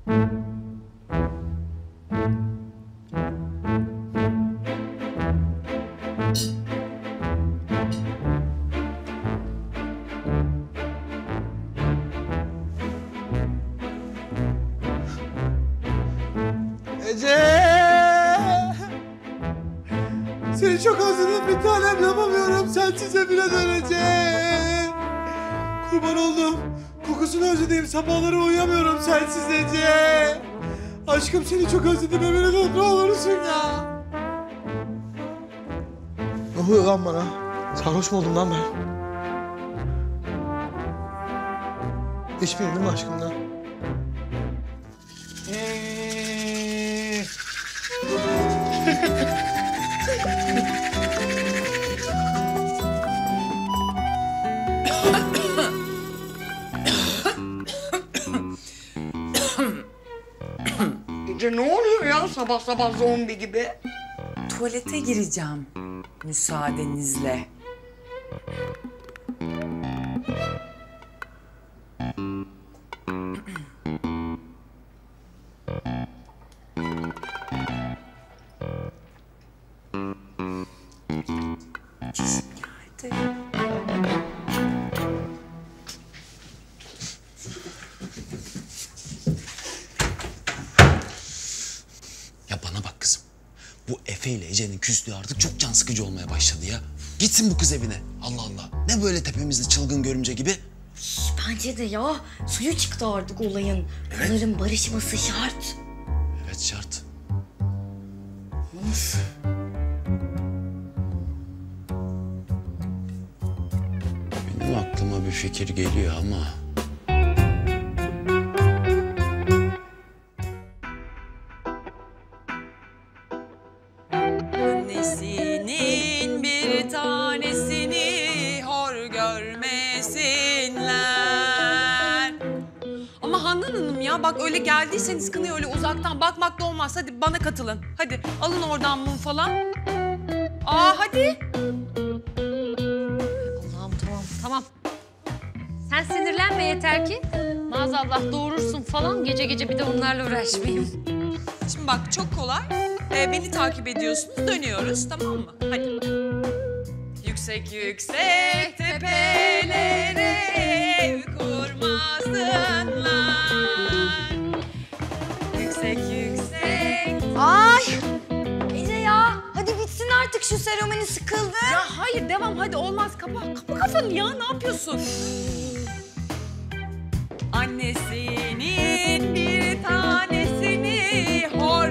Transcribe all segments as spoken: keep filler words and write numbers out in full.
Ece! Seni çok özledim bir tanem, yapamıyorum. Sensiz evine döneceğim. Kurban oldum. Kokusunu özledim. Sabahları uyuyamıyorum sensiz Ece. Aşkım seni çok özledim. Evine dön ne olursun ya. Ne oluyor lan bana? Sarhoş mu oldum lan ben? İçmeyeyim değil mi aşkımdan? Ece ne oluyor ya sabah sabah zombi gibi? Tuvalete gireceğim müsaadenizle. Ya bana bak kızım. Bu Efe ile Ece'nin küslüğü artık çok can sıkıcı olmaya başladı ya. Gitsin bu kız evine. Allah Allah. Ne böyle tepemizde çılgın görümce gibi? Bence de ya. Suyu çıktı artık olayın. Evet. Onların barışması şart. Evet şart. Nasıl? Benim aklıma bir fikir geliyor ama... Annesinin bir tanesini hor görmesinler. Ama Handan Hanım ya bak öyle geldiyseniz kınaya öyle uzaktan bakmak da olmaz. Hadi bana katılın. Hadi alın oradan mum falan. Aa hadi. Allah'ım tamam tamam. Sen sinirlenme yeter ki. Maazallah doğurursun falan. Gece gece bir de onlarla uğraşmayayım. Şimdi bak çok kolay. Ee, beni takip ediyorsunuz, dönüyoruz tamam mı? Hadi. Yüksek yüksek tepelere ev kurmasınlar. Yüksek yüksek... Ay! Ece ya hadi bitsin artık şu seremoni, sıkıldı. Ya hayır devam hadi olmaz. Kapa, kapa kafanı ya ne yapıyorsun? Annesinin bir tanesini hor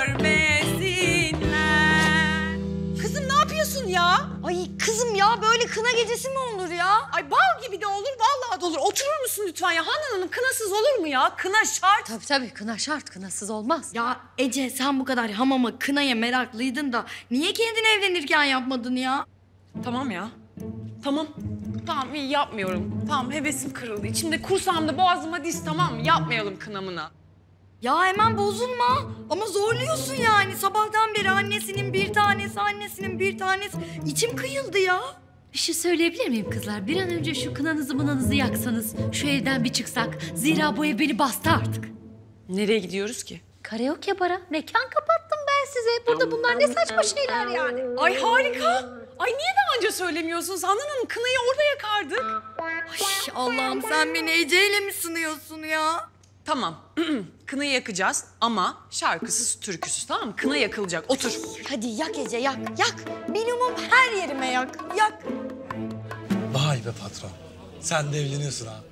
görmesinler. Kızım ne yapıyorsun ya? Ay kızım ya böyle kına gecesi mi olur ya? Ay bal gibi de olur, vallahi de olur. Oturur musun lütfen ya? Handan Hanım kınasız olur mu ya? Kına şart. Tabii tabii kına şart. Kınasız olmaz. Ya Ece sen bu kadar hamama, kınaya meraklıydın da niye kendin evlenirken yapmadın ya? Tamam ya. Tamam. Tamam iyi yapmıyorum. Tamam hevesim kırıldı. İçimde kursağımda boğazıma diz tamam mı? Yapmayalım kınamına. Ya hemen bozulma ama zorluyorsun yani. Sabahtan beri annesinin bir tanesi, annesinin bir tanesi. İçim kıyıldı ya. Bir şey söyleyebilir miyim kızlar? Bir an önce şu kınanızı mınanızı yaksanız, şu evden bir çıksak. Zira bu ev beni bastı artık. Nereye gidiyoruz ki? Karaoke bara. Mekan kapattım ben size. Burada bunlar ne saçma şeyler yani. Ay harika. Ay niye daha önce söylemiyorsunuz? Handan Hanım kınayı orada yakardık. Ay Allah'ım sen beni Ece'yle mi sınıyorsun ya? Tamam. Kınayı yakacağız ama şarkısız, türküsüz tamam mı? Kına yakılacak. Otur. Hadi yak Ece yak, yak. Minimum her yerime yak, yak. Vay be patron. Sen de evleniyorsun ha.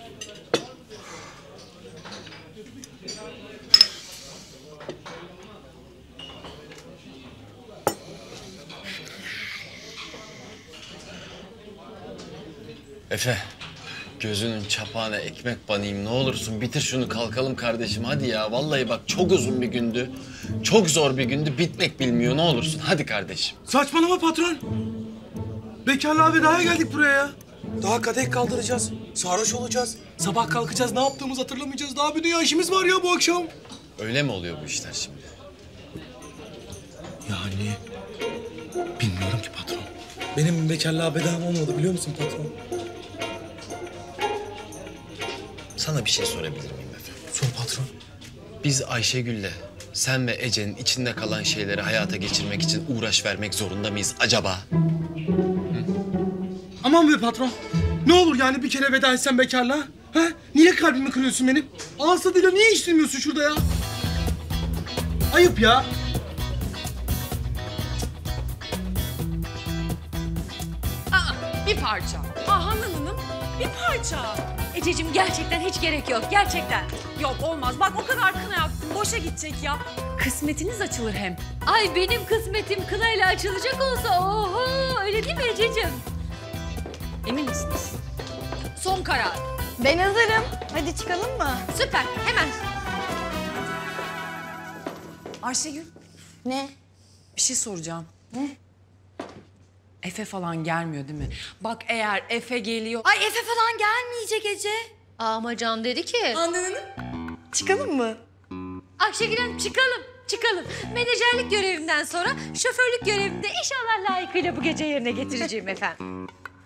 Efe, gözünün çapağına ekmek banayım ne olursun bitir şunu kalkalım kardeşim hadi ya. Vallahi bak çok uzun bir gündü, çok zor bir gündü bitmek bilmiyor ne olursun hadi kardeşim. Saçmalama patron. Bekarlığa vedaya geldik buraya ya. Daha kadeh kaldıracağız, sarhoş olacağız. Sabah kalkacağız, ne yaptığımızı hatırlamayacağız. Daha bir dünya işimiz var ya bu akşam. Öyle mi oluyor bu işler şimdi? Yani bilmiyorum ki patron. Benim bekarlığa vedam olmadı biliyor musun patron? Sana bir şey sorabilir miyim Efe? Sor patron. biz Ayşegül'le sen ve Ece'nin içinde kalan şeyleri hayata geçirmek için uğraş vermek zorunda mıyız acaba? Aman be patron. Ne olur yani bir kere veda etsen bekarlığa. Ha? Niye kalbimi kırıyorsun benim? Ağız tadıyla niye işlemiyorsun şurada ya? Ayıp ya. Aa, bir parça. Aa Handan Hanım, bir parça. Ececiğim gerçekten hiç gerek yok. Gerçekten. Yok olmaz. Bak o kadar kına yaktım. Boşa gidecek ya. Kısmetiniz açılır hem. Ay benim kısmetim kınayla açılacak olsa oho öyle değil mi Ececiğim? Emin misiniz? Son karar. Ben hazırım. Hadi çıkalım mı? Süper hemen. Ayşegül, Ne? bir şey soracağım. Ne? Efe falan gelmiyor değil mi? Bak eğer Efe geliyor... Ay Efe falan gelmeyecek Ece. Ama Can dedi ki. Handan Hanım. Çıkalım mı? Ayşegül Hanım çıkalım. Çıkalım. Menajerlik görevimden sonra şoförlük görevimde inşallah layıkıyla bu gece yerine getireceğim efendim.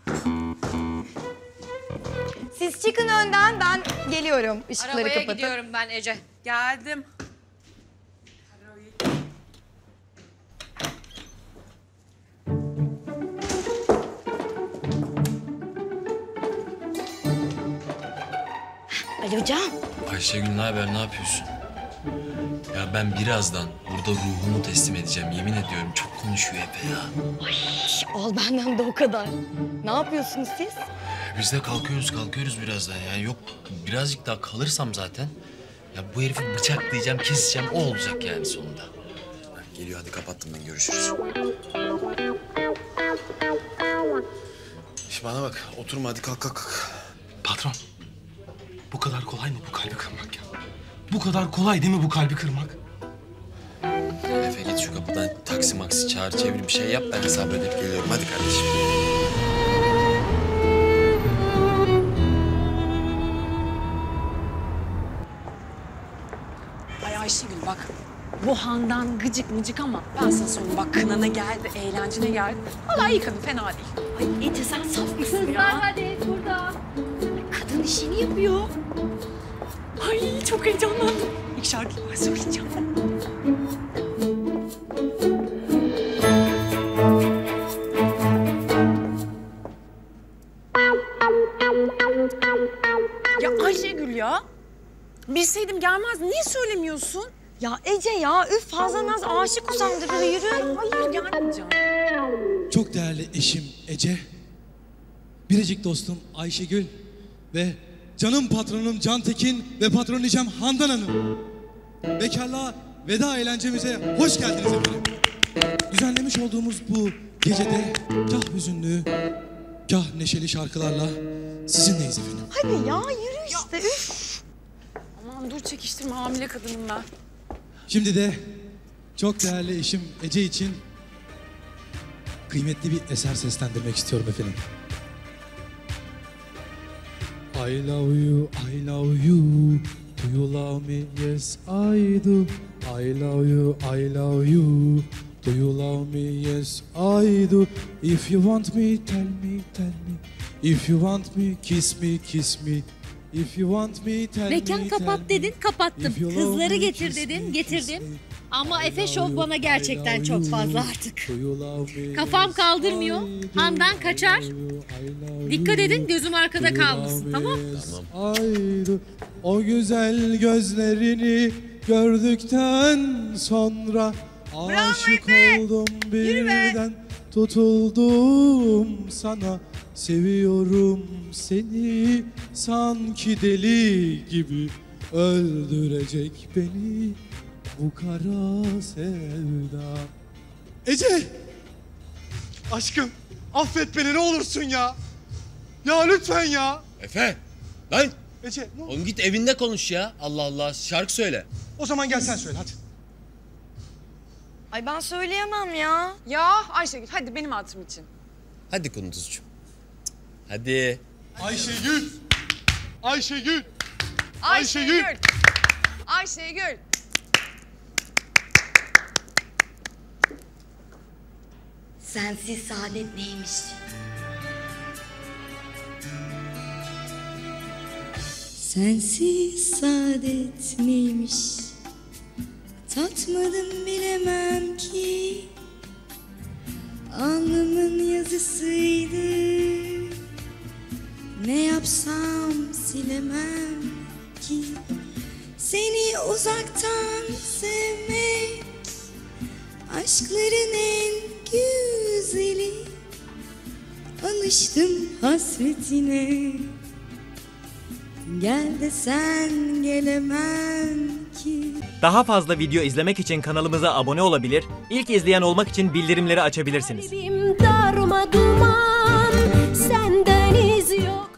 Siz çıkın önden, ben geliyorum. Işıkları Arabaya kapatıp. gidiyorum ben Ece. Geldim. Alo Can. Ayşegül ne haber, ne yapıyorsun? Ya ben birazdan burada ruhumu teslim edeceğim. Yemin ediyorum çok konuşuyor Efe ya. Al benden de o kadar. Ne yapıyorsunuz siz? Biz de kalkıyoruz kalkıyoruz birazdan yani. Yok birazcık daha kalırsam zaten. Ya bu herifi bıçaklayacağım, keseceğim. O olacak yani sonunda. Ha, geliyor hadi kapattım ben, görüşürüz. Şimdi bana bak, oturma hadi kalk kalk kalk. Patron. Bu kadar kolay mı bu kalbi kırmak ya? Bu kadar kolay değil mi bu kalbi kırmak? Efe git şu kapıdan taksi maksi çağır çevir bir şey yap, ben hesap ödeyip geliyorum. Hadi kardeşim. Ay Ayşegül bak. Bu Handan gıcık mıcık ama ben sana söyleyeyim bak kınana geldi, eğlencene geldi. Vallahi iyi kadın, fena değil. Ay Ece sen saf mısın Kızlar ya? hadi burada. Kadın işini yapıyor. Ay çok heyecanlandım. İlk şarkıyı ben söyleyeceğim. Ya Ayşegül ya. Bilseydim gelmez. Niye söylemiyorsun? Ya Ece ya üf fazla naz aşık usandırır yürü. Hayır gelmeyeceğim. Çok değerli eşim Ece, biricik dostum Ayşegül ve canım patronum Can Tekin ve patronicem Handan Hanım. Bekarlığa veda eğlencemize hoş geldiniz efendim. Düzenlemiş olduğumuz bu gecede kah hüzünlü, kah neşeli şarkılarla sizinleyiz efendim. Hadi ya yürü işte üf. Aman dur çekiştirme, hamile kadınım ben. Şimdi de çok değerli eşim Ece için kıymetli bir eser seslendirmek istiyorum efendim. I love you, I love you. Do you love me? Yes, I do. I love you, I love you. Do you love me? Yes, I do. If you want me, tell me, tell me. If you want me, kiss me, kiss me. If you want me, tell me, Mekan kapat tell dedin, me. kapattım. If you love Kızları me, getir kiss dedin, me, getirdim. kiss me. Ama I Efe love şov you, bana I gerçekten love çok you. fazla artık. Do you love me? Kafam Yes, kaldırmıyor. I do. Handan kaçar. I love you, I love Dikkat you. edin, gözüm arkada Do you kalmasın, love me? tamam? Yes, I do. O güzel gözlerini gördükten sonra aşık oldum birden, tutuldum sana. Seviyorum seni sanki deli gibi, öldürecek beni bu kara sevda. Ece! Aşkım affet beni ne olursun ya. Ya lütfen ya. Efe! Lan! Ece ne olur. Oğlum git evinde konuş ya. Allah Allah, şarkı söyle. O zaman gel sen söyle hadi. Ay ben söyleyemem ya. Ya Ayşegül hadi benim hatırım için. Hadi Kunduzcuğum. Hadi. Ayşegül! Ayşegül! Ayşegül. Ayşegül. Sensiz saadet neymiş? Sensiz saadet neymiş? Tatmadım bilemem ki alnımın yazısıydı. Ne yapsam silemem ki seni uzaktan sevmek aşkların en güzeli. Alıştım hasretine, gel de sen gelemem ki. Daha fazla video izlemek için kanalımıza abone olabilir, ilk izleyen olmak için bildirimleri açabilirsiniz. Kalbim darma duman, senden iz yok.